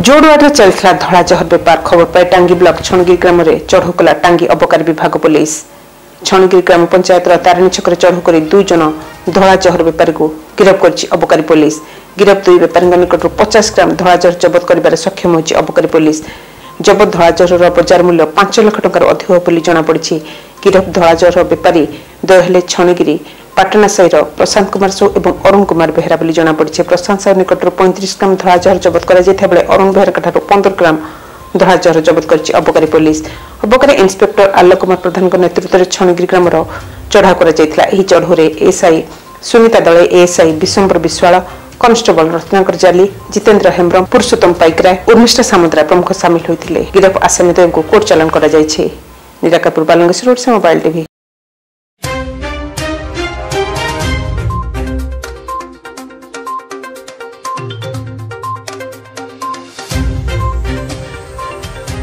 जोड़वाड़ चलता धला जहर बेपार खबर पाई टांगी ब्लॉक छणगिरी ग्राम में चढ़ऊ कला टांगी अबकारी विभाग पुलिस। छणगिरी ग्राम पंचायत तारिणी छक चढ़ऊ कर 2 जन धला जहर बेपारी को गिरफ्त कर अबकारी पुलिस। गिरफ्त 2 बेपारी निकट 50 ग्राम धला जहर जबत कर सक्षम होती अबकारी पुलिस। जबत धला जहर बजार मूल्य 5 लाख टंकार अधिक बोली जमापड़ी। गिरफ्त धला जहर बेपारी द्वय हेले छणगिरी पाटना साईर प्रशांत कुमार साहू और अरुण कुमार बेहरा बोली जमापड़ी। प्रशांत साहू निकट 35 ग्राम धला जहर जबत कर अरुण बेहरा 15 ग्राम धला जहर जबत कर अबकारी पुलिस। अबकारी इन्स्पेक्टर आलोक कुमार प्रधान नेतृत्व में छणगिरी ग्राम चढ़ाऊ कर चढ़ऊ ASI Sunita Dalei, ASI Bishwambar Biswal, constable Ratnakar Jali, Jitendra Hembrom, पुरुषोत्तम पाइकराय, उर्मिष्ठा सामुद्रा प्रमुख सामिल होते। गिरफ आसामी को कोर्ट चालान कर निराकापुर बालंगेश्वर मोबाइल टीवी।